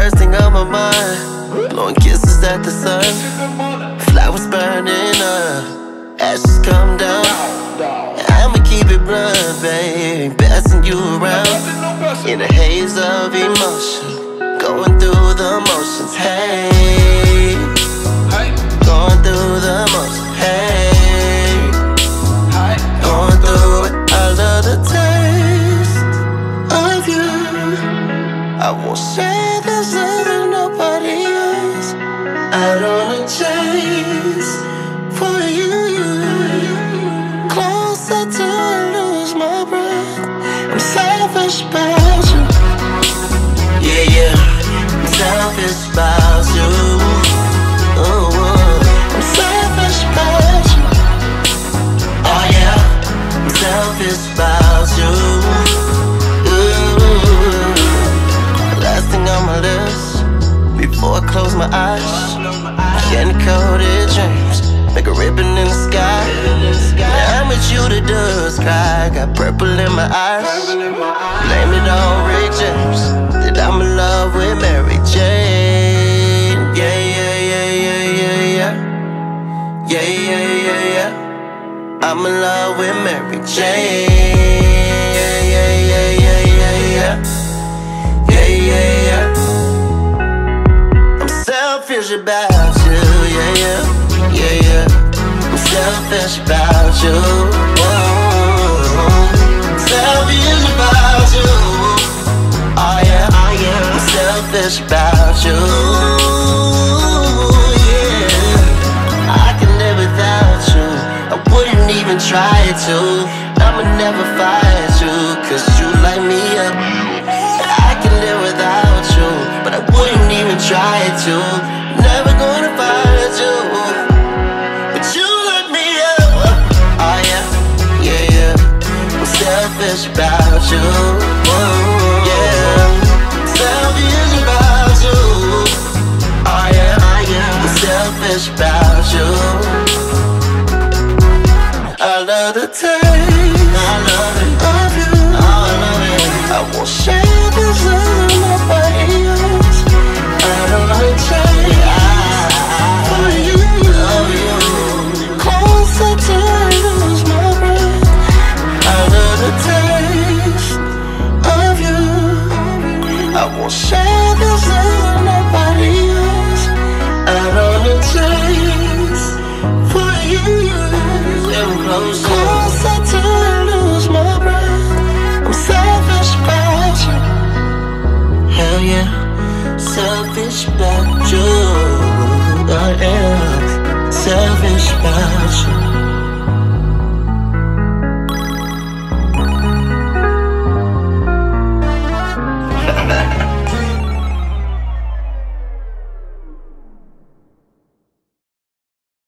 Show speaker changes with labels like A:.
A: first thing on my mind. Blowing kisses at the sun, flowers burning up, ashes come down. I'ma keep it blunt, babe, passing you around in a haze of emotion, going through the motions. Hey, going through the motions. Hey, going through it. I love the taste of you. I won't share this with nobody else. I don't wanna chase for you. Closer till I lose my breath. I'm selfish about you. Yeah, yeah. I'm selfish about you. Oh, I'm selfish about you. Oh yeah. I'm selfish about you. Last thing on my list before I close my eyes, candy-coated dreams, make a ribbon in the sky. Now I'm with you, the doves cry. Got purple in my eyes. Blame it on Rick James that I'm in love with Mary Jane. Yeah, yeah, yeah, yeah, yeah, yeah. Yeah, yeah, yeah, yeah. I'm in love with Mary Jane. Yeah, yeah, yeah, yeah, yeah, yeah. Yeah, yeah, yeah. I'm selfish about you. Yeah, yeah, yeah, yeah. I'm selfish about you. Whoa. Selfish about you. Oh yeah, oh yeah. I'm selfish about you. Yeah. I can live without you. I wouldn't even try to. I'ma never fight you, cause you light me up. I can live without you, but I wouldn't even try to. Never gonna fight you, but you light me up. Oh yeah, yeah, yeah. I'm selfish about you. Whoa, yeah. Selfish about you. Oh yeah, oh yeah. I'm selfish about you. I love the taste, I love it, of you. Oh, I love it. I won't share this with nobody else. I don't wanna change for you. Love you. Closer till I lose my breath. I love the taste of you. I won't share this with nobody else. I don't wanna change for you. Closer till I lose my breath. I'm selfish about you. Hell yeah, selfish about you. I am selfish about you.